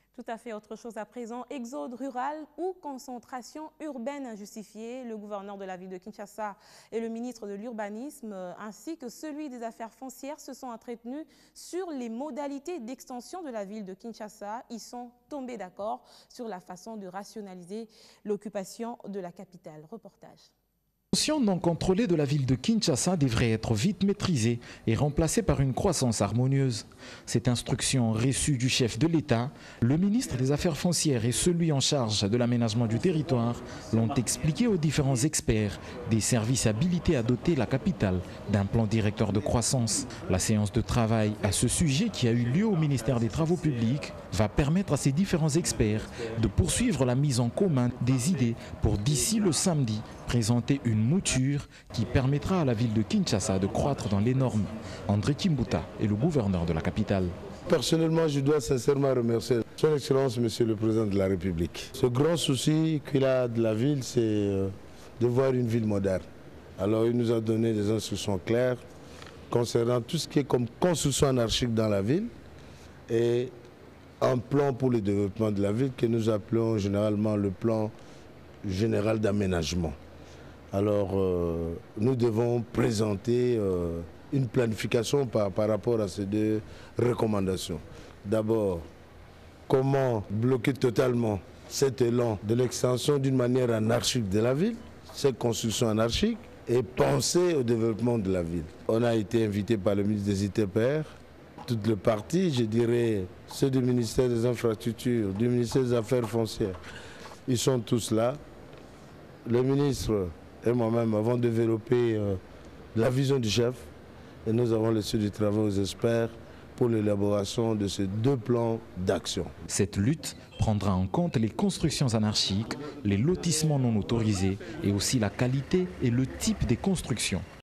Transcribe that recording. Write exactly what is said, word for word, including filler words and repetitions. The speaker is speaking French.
Tout à fait autre chose à présent, exode rural ou concentration urbaine injustifiée. Le gouverneur de la ville de Kinshasa et le ministre de l'Urbanisme ainsi que celui des Affaires foncières se sont entretenus sur les modalités d'extension de la ville de Kinshasa. Ils sont tombés d'accord sur la façon de rationaliser l'occupation de la capitale. Reportage. L'expansion non contrôlée de la ville de Kinshasa devrait être vite maîtrisée et remplacée par une croissance harmonieuse. Cette instruction reçue du chef de l'État, le ministre des Affaires foncières et celui en charge de l'aménagement du territoire l'ont expliqué aux différents experts des services habilités à doter la capitale d'un plan directeur de croissance. La séance de travail à ce sujet qui a eu lieu au ministère des Travaux publics va permettre à ces différents experts de poursuivre la mise en commun des idées pour d'ici le samedi présenter une mouture qui permettra à la ville de Kinshasa de croître dans les normes. André Kimbuta est le gouverneur de la capitale. Personnellement, je dois sincèrement remercier son Excellence, Monsieur le Président de la République. Ce grand souci qu'il a de la ville, c'est de voir une ville moderne. Alors il nous a donné des instructions claires concernant tout ce qui est comme construction anarchique dans la ville et un plan pour le développement de la ville que nous appelons généralement le plan général d'aménagement. Alors, euh, nous devons présenter euh, une planification par, par rapport à ces deux recommandations. D'abord, comment bloquer totalement cet élan de l'extension d'une manière anarchique de la ville, cette construction anarchique, et penser au développement de la ville. On a été invité par le ministre des I T P R, toutes les parties, je dirais ceux du ministère des Infrastructures, du ministère des Affaires foncières, ils sont tous là. Le ministre et moi-même avons développé euh, la vision du chef et nous avons laissé du travail aux experts pour l'élaboration de ces deux plans d'action. Cette lutte prendra en compte les constructions anarchiques, les lotissements non autorisés et aussi la qualité et le type des constructions.